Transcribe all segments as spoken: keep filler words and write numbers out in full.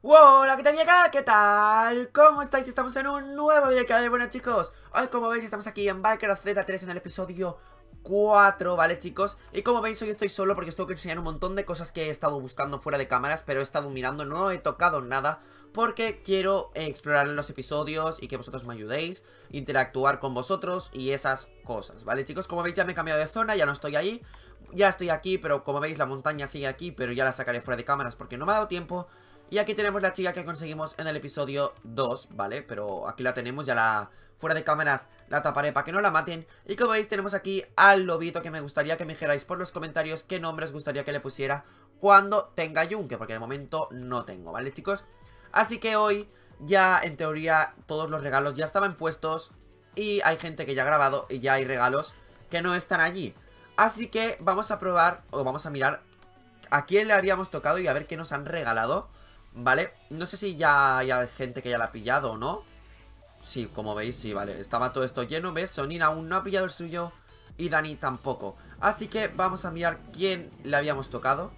Hola, ¿qué tal llega? ¿Qué tal? ¿Cómo estáis? Estamos en un nuevo video de canal. Bueno, chicos, hoy como veis estamos aquí en Minecraft Z tres en el episodio cuatro, ¿vale, chicos? Y como veis hoy estoy solo porque os tengo que enseñar un montón de cosas que he estado buscando fuera de cámaras, pero he estado mirando, no he tocado nada porque quiero eh, explorar los episodios y que vosotros me ayudéis, interactuar con vosotros y esas cosas, ¿vale, chicos? Como veis ya me he cambiado de zona, ya no estoy ahí, ya estoy aquí, pero como veis la montaña sigue aquí, pero ya la sacaré fuera de cámaras porque no me ha dado tiempo. Y aquí tenemos la chica que conseguimos en el episodio dos, ¿vale? Pero aquí la tenemos, ya la... fuera de cámaras la taparé para que no la maten. Y como veis tenemos aquí al lobito, que me gustaría que me dijerais por los comentarios qué nombre os gustaría que le pusiera cuando tenga yunque, porque de momento no tengo, ¿vale, chicos? Así que hoy ya en teoría todos los regalos ya estaban puestos y hay gente que ya ha grabado y ya hay regalos que no están allí. Así que vamos a probar o vamos a mirar a quién le habíamos tocado y a ver qué nos han regalado, ¿vale? No sé si ya hay gente que ya la ha pillado o no. Sí, como veis, sí, vale. Estaba todo esto lleno, ¿ves? Sonin aún no ha pillado el suyo y Dani tampoco. Así que vamos a mirar quién le habíamos tocado.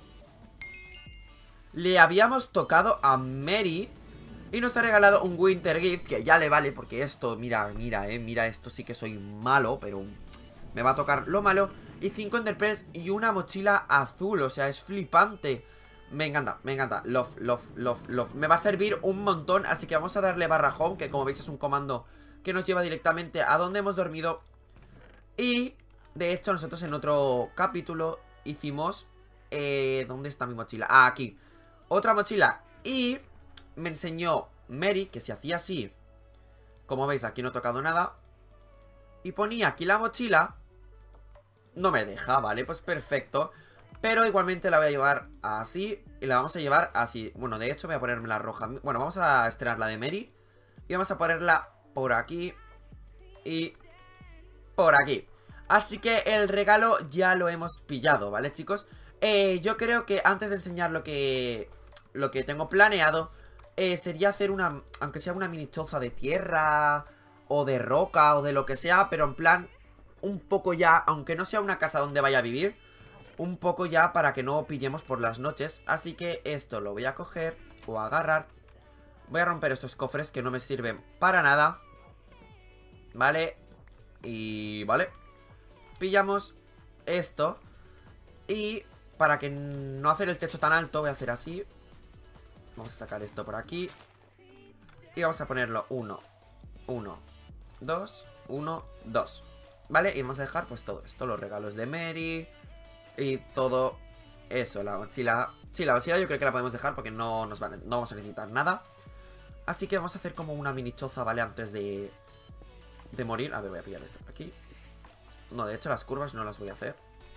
Le habíamos tocado a Mary y nos ha regalado un Winter Gift, que ya le vale, porque esto, mira, mira, eh, mira, esto sí que soy malo, pero me va a tocar lo malo. Y cinco Enderpearls y una mochila azul, o sea, es flipante. Me encanta, me encanta, love, love, love, love. Me va a servir un montón, así que vamos a darle barra home, que como veis es un comando que nos lleva directamente a donde hemos dormido. Y, de hecho, nosotros en otro capítulo hicimos... Eh, ¿dónde está mi mochila? Ah, aquí. Otra mochila. Y me enseñó Mary que si hacía así, como veis, aquí no he tocado nada, y ponía aquí la mochila, no me deja, ¿vale? Pues perfecto. Pero igualmente la voy a llevar así y la vamos a llevar así. Bueno, de hecho voy a ponerme la roja. Bueno, vamos a estrenar la de Mary y vamos a ponerla por aquí y por aquí. Así que el regalo ya lo hemos pillado, ¿vale, chicos? Eh, yo creo que antes de enseñar lo que lo que tengo planeado, eh, sería hacer una, aunque sea una mini choza de tierra o de roca o de lo que sea, pero en plan un poco ya, aunque no sea una casa donde vaya a vivir, un poco ya para que no pillemos por las noches. Así que esto lo voy a coger o a agarrar. Voy a romper estos cofres que no me sirven para nada, ¿vale? Y... vale. Pillamos esto. Y para que no hacer el techo tan alto, voy a hacer así. Vamos a sacar esto por aquí. Y vamos a ponerlo uno, uno, dos, uno, dos, ¿vale? Y vamos a dejar pues todo esto, los regalos de Mary y todo eso, la mochila. Sí, la mochila yo creo que la podemos dejar porque no nos van, no vamos a necesitar nada. Así que vamos a hacer como una mini choza, ¿vale? Antes de, de morir. A ver, voy a pillar esto por aquí. No, de hecho las curvas no las voy a hacer.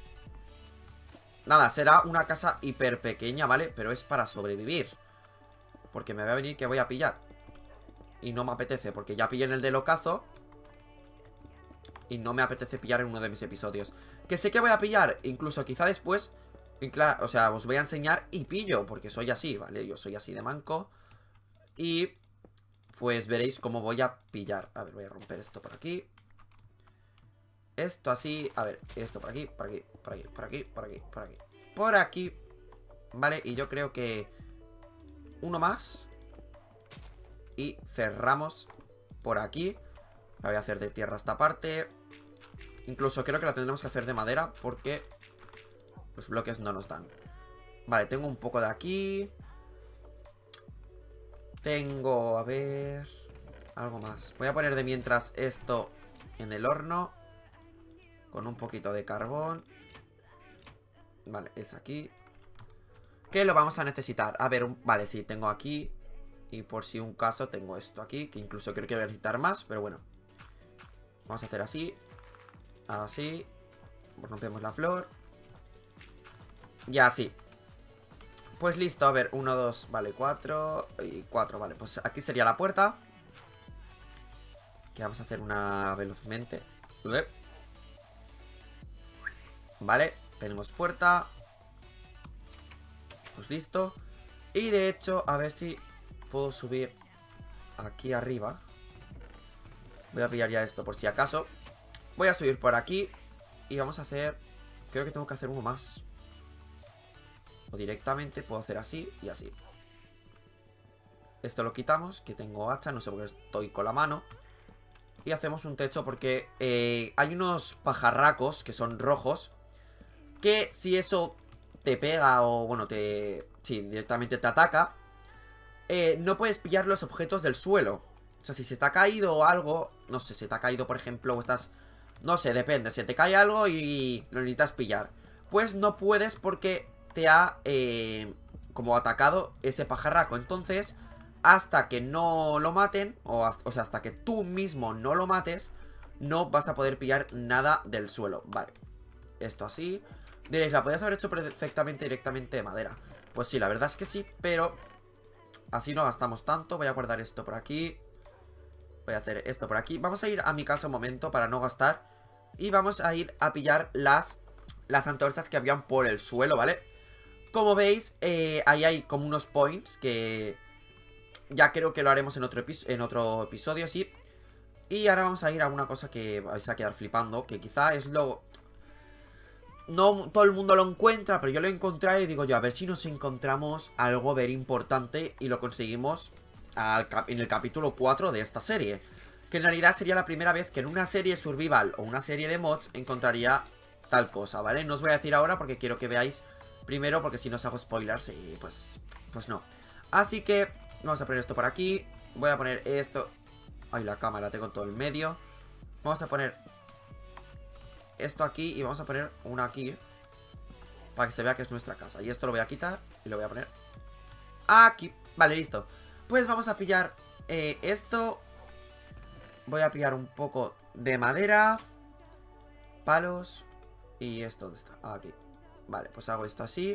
Nada, será una casa hiper pequeña, ¿vale? Pero es para sobrevivir, porque me va a venir que voy a pillar y no me apetece, porque ya pillé en el del ocazo y no me apetece pillar en uno de mis episodios. Que sé que voy a pillar, incluso quizá después, o sea, os voy a enseñar y pillo, porque soy así, ¿vale? Yo soy así de manco. Y pues veréis cómo voy a pillar. A ver, voy a romper esto por aquí. Esto así, a ver, esto por aquí, por aquí, por aquí, por aquí, por aquí, por aquí, por aquí, ¿vale? Y yo creo que uno más y cerramos por aquí. La voy a hacer de tierra esta parte. Incluso creo que la tendremos que hacer de madera porque los bloques no nos dan. Vale, tengo un poco de aquí. Tengo, a ver, algo más. Voy a poner de mientras esto en el horno con un poquito de carbón. Vale, es aquí. Que lo vamos a necesitar. A ver, un... vale, sí, tengo aquí. Y por si un caso tengo esto aquí, que incluso creo que voy a necesitar más, pero bueno. Vamos a hacer así. Así. Rompemos la flor. Y así. Pues listo, a ver, uno, dos, vale, cuatro y cuatro, vale, pues aquí sería la puerta. Que vamos a hacer una velozmente. Vale, tenemos puerta. Pues listo. Y de hecho, a ver si puedo subir aquí arriba. Voy a pillar ya esto por si acaso. Voy a subir por aquí y vamos a hacer... creo que tengo que hacer uno más. O directamente puedo hacer así y así. Esto lo quitamos, que tengo hacha, no sé por qué estoy con la mano. Y hacemos un techo porque eh, hay unos pajarracos que son rojos, que si eso te pega o, bueno, te... sí, directamente te ataca, eh, no puedes pillar los objetos del suelo. O sea, si se te ha caído o algo, no sé, se te ha caído, por ejemplo, o estás... No sé, depende, se te cae algo y lo necesitas pillar. Pues no puedes porque te ha eh, como atacado ese pajarraco. Entonces, hasta que no lo maten, o, hasta, o sea, hasta que tú mismo no lo mates, no vas a poder pillar nada del suelo. Vale, esto así. Diréis, ¿la podías haber hecho perfectamente directamente de madera? Pues sí, la verdad es que sí, pero así no gastamos tanto. Voy a guardar esto por aquí. Voy a hacer esto por aquí. Vamos a ir a mi casa un momento para no gastar. Y vamos a ir a pillar las, las antorchas que habían por el suelo, ¿vale? Como veis, eh, ahí hay como unos points que ya creo que lo haremos en otro, en otro episodio, sí. Y ahora vamos a ir a una cosa que vais a quedar flipando, que quizá es lo... No todo el mundo lo encuentra, pero yo lo he encontrado y digo yo, a ver si nos encontramos algo ver importante y lo conseguimos al en el capítulo cuatro de esta serie. Que en realidad sería la primera vez que en una serie survival o una serie de mods encontraría tal cosa, ¿vale? No os voy a decir ahora porque quiero que veáis primero, porque si no os hago spoilers y pues, pues no. Así que vamos a poner esto por aquí. Voy a poner esto... Ay, la cámara, tengo todo el medio. Vamos a poner esto aquí y vamos a poner una aquí para que se vea que es nuestra casa. Y esto lo voy a quitar y lo voy a poner aquí. Vale, listo. Pues vamos a pillar eh, esto. Voy a pillar un poco de madera, palos. Y esto, ¿dónde está? Ah, aquí. Vale, pues hago esto así.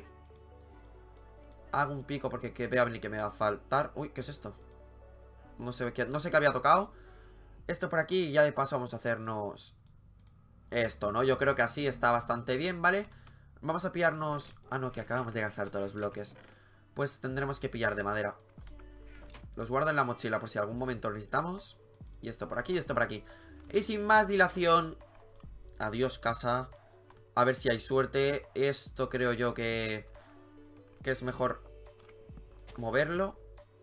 Hago un pico porque que vea venir que me va a faltar. Uy, ¿qué es esto? No sé qué, no sé qué había tocado. Esto por aquí y ya de paso vamos a hacernos esto, ¿no? Yo creo que así está bastante bien, ¿vale? Vamos a pillarnos... Ah, no, que acabamos de gastar todos los bloques. Pues tendremos que pillar de madera. Los guardo en la mochila por si algún momento lo necesitamos. Y esto por aquí y esto por aquí. Y sin más dilación, adiós casa. A ver si hay suerte. Esto creo yo que Que es mejor moverlo.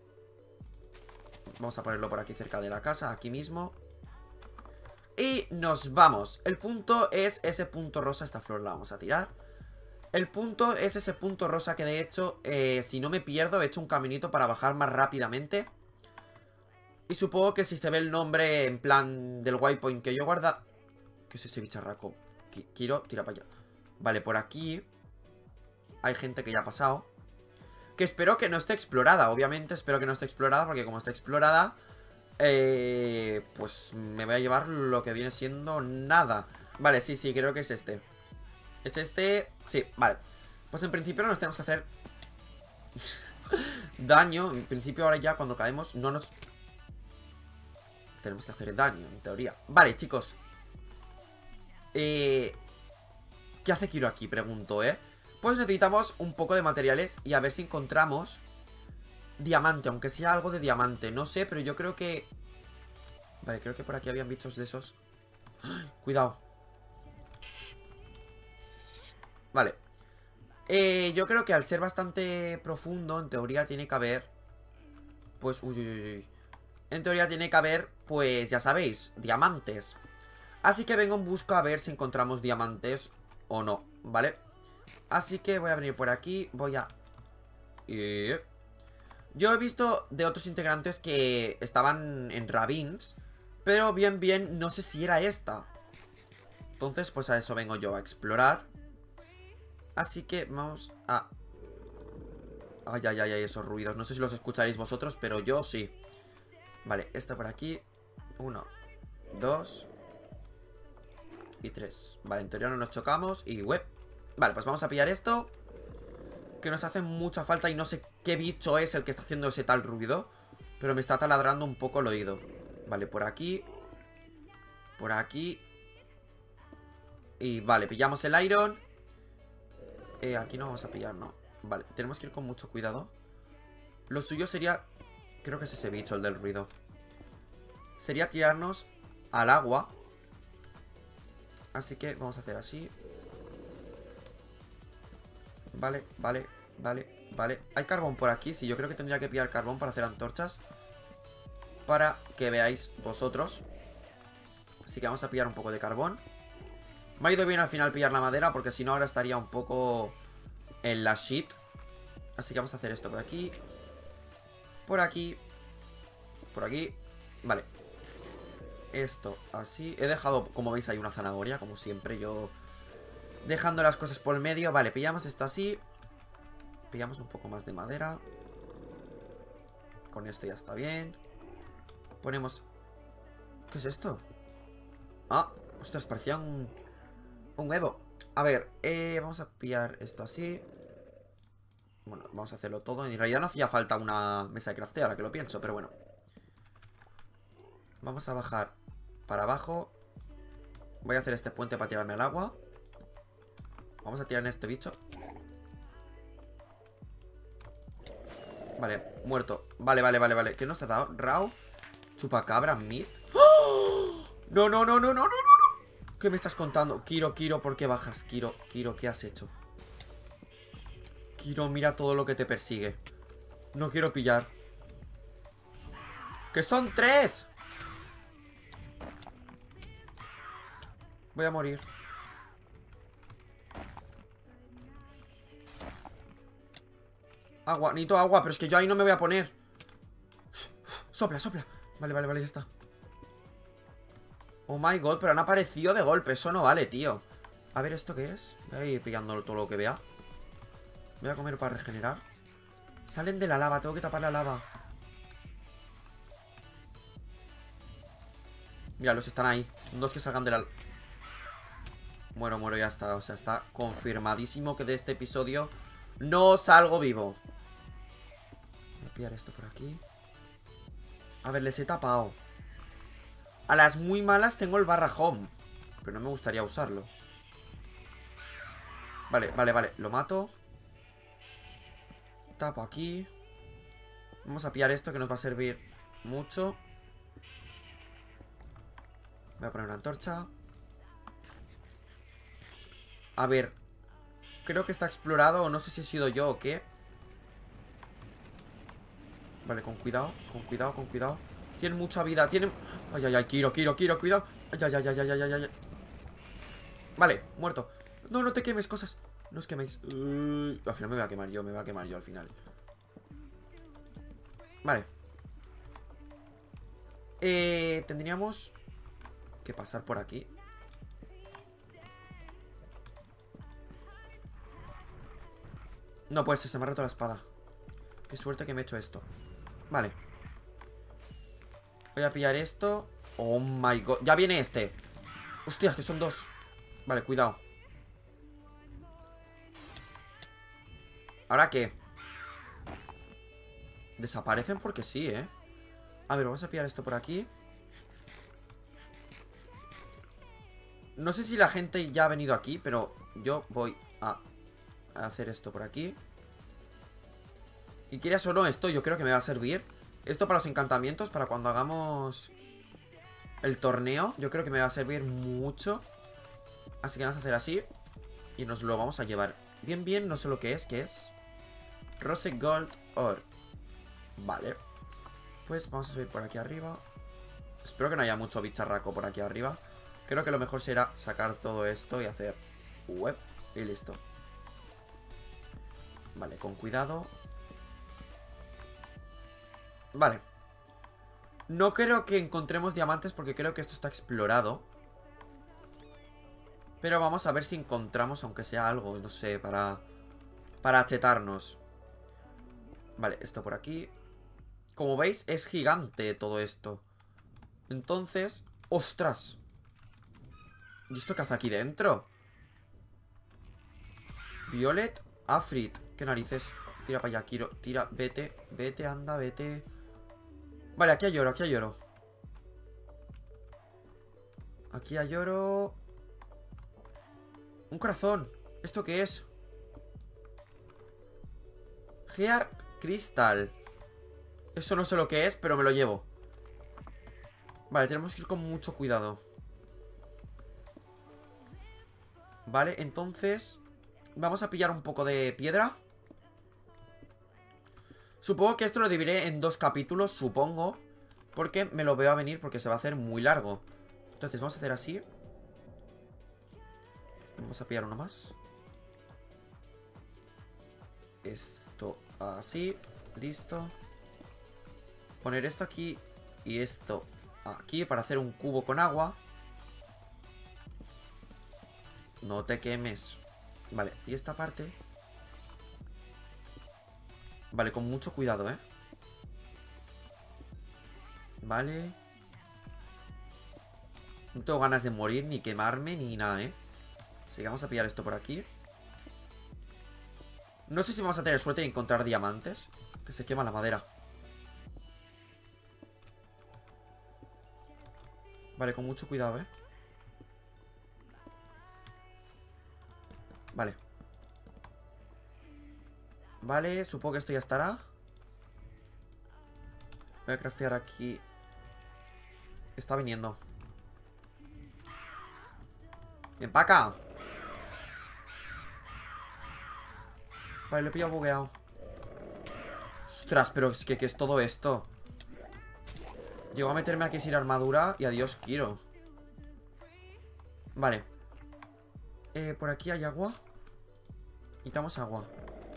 Vamos a ponerlo por aquí cerca de la casa, aquí mismo. Y nos vamos. El punto es ese punto rosa. Esta flor la vamos a tirar. El punto es ese punto rosa que de hecho, eh, si no me pierdo, he hecho un caminito para bajar más rápidamente. Y supongo que si se ve el nombre en plan del waypoint que yo guarda... ¿Qué es ese bicharraco? Quiero, tira para allá. Vale, por aquí hay gente que ya ha pasado. Que espero que no esté explorada, obviamente espero que no esté explorada. Porque como está explorada, eh, pues me voy a llevar lo que viene siendo nada. Vale, sí, sí, creo que es este. Es este, sí, vale. Pues en principio no nos tenemos que hacer daño. En principio ahora ya cuando caemos no nos tenemos que hacer daño, en teoría. Vale, chicos, eh... ¿qué hace Kiro aquí? Pregunto, ¿eh? Pues necesitamos un poco de materiales y a ver si encontramos diamante, aunque sea algo de diamante. No sé, pero yo creo que... Vale, creo que por aquí habían bichos de esos. ¡Ay! Cuidado. Vale. Eh, yo creo que al ser bastante profundo, en teoría tiene que haber... Pues, uy, uy, uy. En teoría tiene que haber, pues, ya sabéis, diamantes. Así que vengo en busca a ver si encontramos diamantes o no, ¿vale? Así que voy a venir por aquí. Voy a... Eh... Yo he visto de otros integrantes que estaban en ravines, pero bien, bien, no sé si era esta. Entonces, pues a eso vengo yo, a explorar. Así que vamos a... Ay, ay, ay, ay, esos ruidos. No sé si los escucharéis vosotros, pero yo sí. Vale, esto por aquí. Uno, dos y tres. Vale, en teoría no nos chocamos y web. Vale, pues vamos a pillar esto, que nos hace mucha falta. Y no sé qué bicho es el que está haciendo ese tal ruido, pero me está taladrando un poco el oído. Vale, por aquí. Por aquí. Y vale, pillamos el iron. Eh, aquí no vamos a pillar, ¿no? Vale, tenemos que ir con mucho cuidado. Lo suyo sería... Creo que es ese bicho el del ruido. Sería tirarnos al agua. Así que vamos a hacer así. Vale, vale, vale, Vale, hay carbón por aquí. Sí, yo creo que tendría que pillar carbón para hacer antorchas, para que veáis vosotros. Así que vamos a pillar un poco de carbón. Me ha ido bien al final pillar la madera, porque si no ahora estaría un poco en la shit. Así que vamos a hacer esto por aquí, por aquí, por aquí. Vale. Esto así. He dejado, como veis, hay una zanahoria, como siempre, yo dejando las cosas por el medio. Vale, pillamos esto así. Pillamos un poco más de madera. Con esto ya está bien. Ponemos... ¿Qué es esto? Ah, ostras, parecía un... un huevo. A ver, eh, vamos a pillar esto así. Bueno, vamos a hacerlo todo. En realidad no hacía falta una mesa de crafteo, ahora que lo pienso, pero bueno. Vamos a bajar para abajo. Voy a hacer este puente para tirarme al agua. Vamos a tirar en este bicho. Vale, muerto. Vale, vale, vale, vale. ¿Qué nos ha dado? Raw. Chupacabra, meat. ¡Oh! No, no, no, no, no, no, no. ¿Qué me estás contando? Kiro, Kiro, ¿por qué bajas? Kiro, Kiro, ¿qué has hecho? Kiro, mira todo lo que te persigue. No quiero pillar. ¡Que son tres! Voy a morir. Agua, necesito agua, pero es que yo ahí no me voy a poner. Sopla, sopla. Vale, vale, vale, ya está. Oh my god, pero han aparecido de golpe. Eso no vale, tío. A ver, ¿esto qué es? Voy a ir pillando todo lo que vea. Voy a comer para regenerar. Salen de la lava, tengo que tapar la lava. Mira, los están ahí. Dos que salgan de la... Muero, muero, ya está. O sea, está confirmadísimo que de este episodio no salgo vivo. Voy a pillar esto por aquí. A ver, les he tapado. A las muy malas tengo el barra home, pero no me gustaría usarlo. Vale, vale, vale, lo mato. Tapo aquí. Vamos a pillar esto que nos va a servir mucho. Voy a poner una antorcha. A ver, creo que está explorado, o no sé si he sido yo o qué. Vale, con cuidado, con cuidado, con cuidado. Tienen mucha vida, tienen... Ay, ay, ay, Kiro, Kiro, Kiro, cuidado. Ay, ay, ay, ay, ay, ay, ay. Vale, muerto. No, no te quemes, cosas. No os queméis. uh, Al final me voy a quemar yo, me voy a quemar yo al final. Vale. Eh, tendríamos que pasar por aquí. No puede ser, se me ha roto la espada. Qué suerte que me he hecho esto. Vale. Voy a pillar esto. Oh my god, ya viene este. Hostias, que son dos. Vale, cuidado. ¿Ahora qué? Desaparecen porque sí, ¿eh? A ver, vamos a pillar esto por aquí. No sé si la gente ya ha venido aquí, pero yo voy a hacer esto por aquí. Y quieras o no, esto yo creo que me va a servir. Esto para los encantamientos, para cuando hagamos el torneo, yo creo que me va a servir mucho. Así que vamos a hacer así y nos lo vamos a llevar. Bien, bien, no sé lo que es, ¿qué es? Rose Gold Ore. Vale. Pues vamos a subir por aquí arriba. Espero que no haya mucho bicharraco por aquí arriba. Creo que lo mejor será sacar todo esto y hacer web y listo. Vale, con cuidado. Vale. No creo que encontremos diamantes porque creo que esto está explorado. Pero vamos a ver si encontramos, aunque sea algo, no sé, para... Para achetarnos. Vale, esto por aquí. Como veis, es gigante todo esto. Entonces... ¡Ostras! ¿Y esto qué hace aquí dentro? Violet Afrit. ¿Qué narices? Tira para allá, Kiro. Tira, vete, vete, anda, vete. Vale, aquí hay oro, aquí hay oro. Aquí hay oro. Un corazón. ¿Esto qué es? Gear Crystal. Eso no sé lo que es, pero me lo llevo. Vale, tenemos que ir con mucho cuidado. Vale, entonces vamos a pillar un poco de piedra. Supongo que esto lo dividiré en dos capítulos, supongo. Porque me lo veo a venir porque se va a hacer muy largo. Entonces vamos a hacer así. Vamos a pillar uno más. Esto así. Listo. Poner esto aquí y esto aquí para hacer un cubo con agua. No te quemes. Vale, y esta parte. Vale, con mucho cuidado, ¿eh? Vale. No tengo ganas de morir, ni quemarme, ni nada, ¿eh? Así que vamos a pillar esto por aquí. No sé si vamos a tener suerte de encontrar diamantes. Que se quema la madera. Vale, con mucho cuidado, ¿eh? Vale. Vale, supongo que esto ya estará. Voy a craftear aquí. Está viniendo. ¡Ven para acá! Vale, lo he pillado bugueado. Ostras, pero es que ¿qué es todo esto? Llego a meterme aquí sin armadura y adiós quiero. Vale. Eh, por aquí hay agua. Necesitamos agua.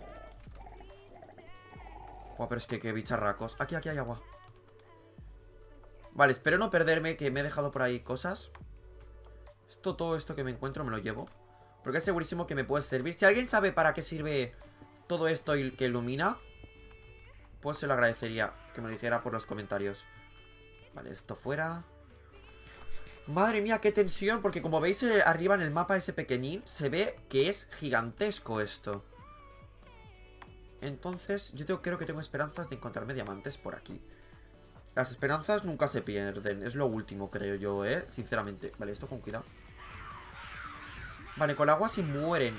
Buah, pero es que qué bicharracos. Aquí, aquí hay agua. Vale, espero no perderme, que me he dejado por ahí cosas. Esto, todo esto que me encuentro me lo llevo, porque es segurísimo que me puede servir. Si alguien sabe para qué sirve todo esto y que ilumina, pues se lo agradecería que me lo dijera por los comentarios. Vale, esto fuera. Madre mía, qué tensión, porque como veis eh, arriba en el mapa ese pequeñín, se ve que es gigantesco esto. Entonces, yo tengo, creo que tengo esperanzas de encontrarme diamantes por aquí. Las esperanzas nunca se pierden. Es lo último, creo yo, eh, sinceramente. Vale, esto con cuidado. Vale, con el agua se mueren.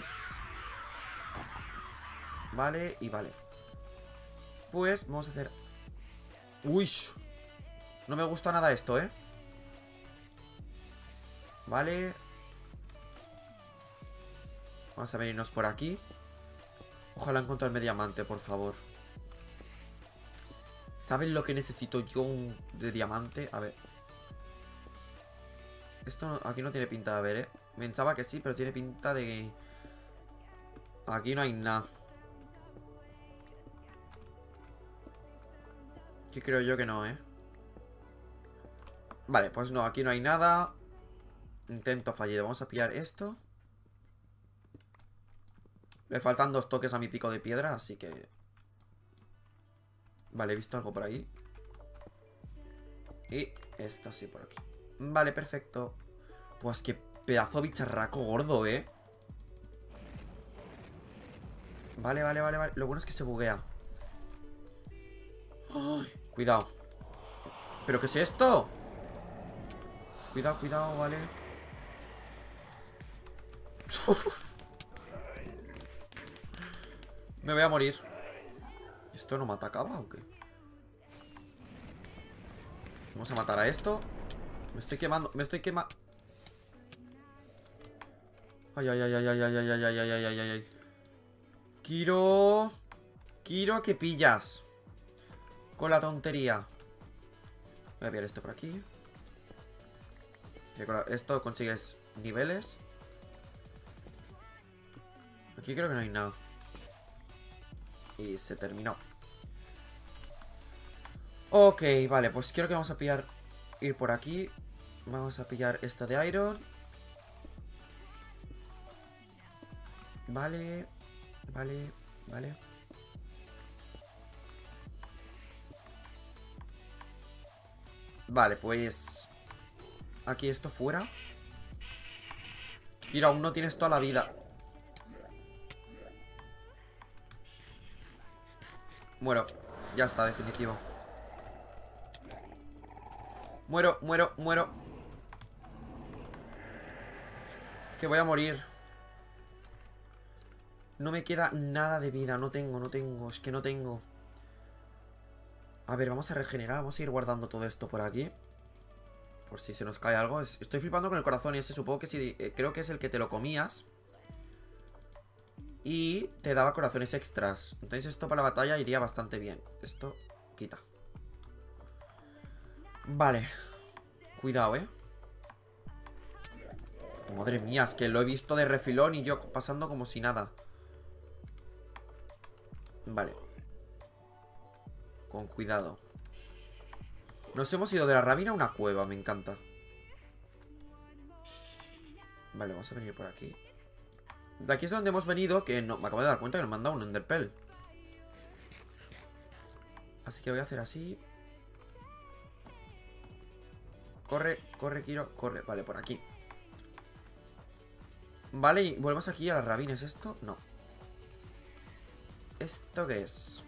Vale, y vale. Pues vamos a hacer... Uy, no me gusta nada esto, eh. Vale. Vamos a venirnos por aquí. Ojalá encontrarme diamante, por favor. ¿Saben lo que necesito yo un de diamante? A ver. Esto no, aquí no tiene pinta de haber, ¿eh? Pensaba que sí, pero tiene pinta de que... Aquí no hay nada. Aquí creo yo que no, ¿eh? Vale, pues no, aquí no hay nada. Intento fallido. Vamos a pillar esto. Le faltan dos toques a mi pico de piedra, así que... Vale, he visto algo por ahí. Y esto sí por aquí. Vale, perfecto. Pues qué pedazo de bicharraco gordo, ¿eh? Vale, vale, vale, vale. Lo bueno es que se buguea. ¡Ay! Cuidado. ¿Pero qué es esto? Cuidado, cuidado, vale. Me voy a morir. ¿Esto no me atacaba o qué? Vamos a matar a esto. Me estoy quemando, me estoy quemando. Ay, ay, ay, ay, ay, ay, ay, ay, ay, ay, ay, ay, ay. Kiro. Kiro, ¿qué pillas? Con la tontería. Voy a pillar esto por aquí. Esto consigues niveles. Aquí creo que no hay nada. Y se terminó. Ok, vale, pues creo que vamos a pillar... Ir por aquí. Vamos a pillar esto de iron. Vale. Vale, vale. Vale, pues... Aquí esto fuera. Kiro, aún no tienes toda la vida. Muero. Ya está, definitivo. Muero, muero, muero. Que voy a morir. No me queda nada de vida. No tengo, no tengo. Es que no tengo. A ver, vamos a regenerar. Vamos a ir guardando todo esto por aquí. Por si se nos cae algo. Estoy flipando con el corazón y ese supongo que sí. Eh, creo que es el que te lo comías. Y te daba corazones extras. Entonces esto para la batalla iría bastante bien. Esto quita. Vale. Cuidado, eh. Madre mía, es que lo he visto de refilón y yo pasando como si nada. Vale. Con cuidado. Nos hemos ido de la rabina a una cueva, me encanta. Vale, vamos a venir por aquí. De aquí es donde hemos venido, que no, me acabo de dar cuenta que nos manda un enderpearl. Así que voy a hacer así. Corre, corre, Kiro, corre. Vale, por aquí. Vale, y volvemos aquí a las rabinas. ¿Esto? No. ¿Esto qué es?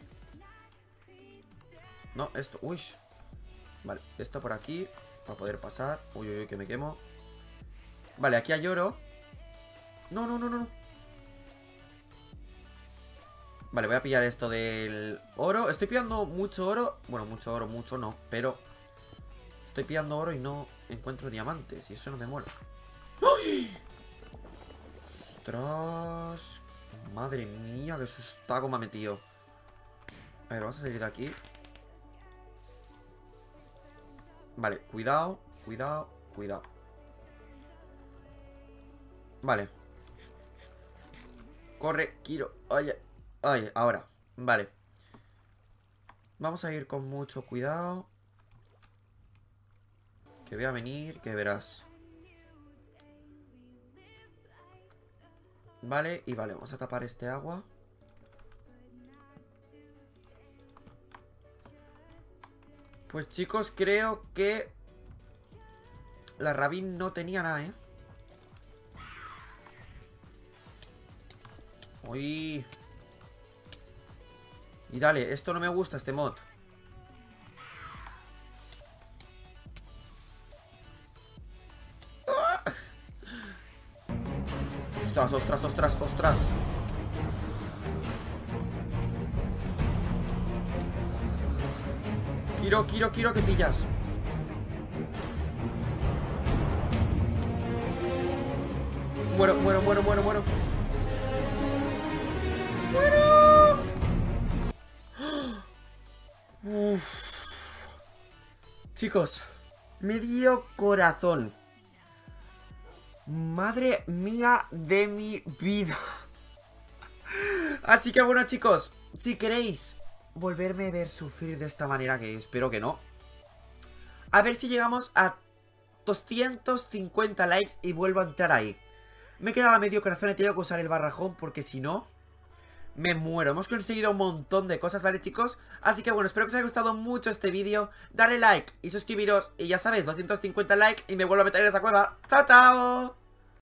No, esto, uy. Vale, esto por aquí para poder pasar. Uy, uy, uy, que me quemo. Vale, aquí hay oro. No, no, no, no. Vale, voy a pillar esto del oro. Estoy pillando mucho oro. Bueno, mucho oro, mucho no, pero estoy pillando oro y no encuentro diamantes. Y eso no me mola. ¡Ay! ¡Ostras! Madre mía, qué sustaco me ha metido. A ver, vamos a salir de aquí. Vale, cuidado, cuidado, cuidado. Vale. Corre, Kiro. Ay, ay, ahora. Vale. Vamos a ir con mucho cuidado. Que voy a venir, que verás. Vale, y vale, vamos a tapar este agua. Pues chicos, creo que la Rabin no tenía nada, ¿eh? Uy. Y dale, esto no me gusta, este mod. ¡Ah! Ostras, ostras, ostras, ostras. Kiro, Kiro, Kiro, que pillas. Muero, muero, muero, muero, muero. ¡Muero! Uf. Chicos, medio corazón. Madre mía de mi vida. Así que bueno, chicos, si queréis volverme a ver sufrir de esta manera, que espero que no, a ver si llegamos a doscientos cincuenta likes y vuelvo a entrar ahí. Me quedaba medio corazón, he tenido que usar el barrajón porque si no me muero. Hemos conseguido un montón de cosas, ¿vale, chicos? Así que bueno, espero que os haya gustado mucho este vídeo. Dale like y suscribiros. Y ya sabéis, doscientos cincuenta likes y me vuelvo a meter en esa cueva. ¡Chao, chao!